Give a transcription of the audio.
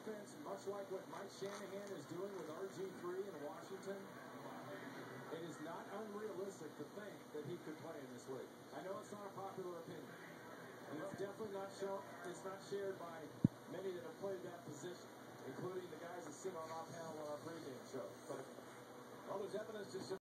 offense, much like what Mike Shanahan is doing with RG3 in Washington, it is not unrealistic to think that he could play in this league. I know it's not a popular opinion. And it's definitely not shown. It's not shared by many that have played that position, including the guys that sit on our panel on our pregame show. But well, there's evidence to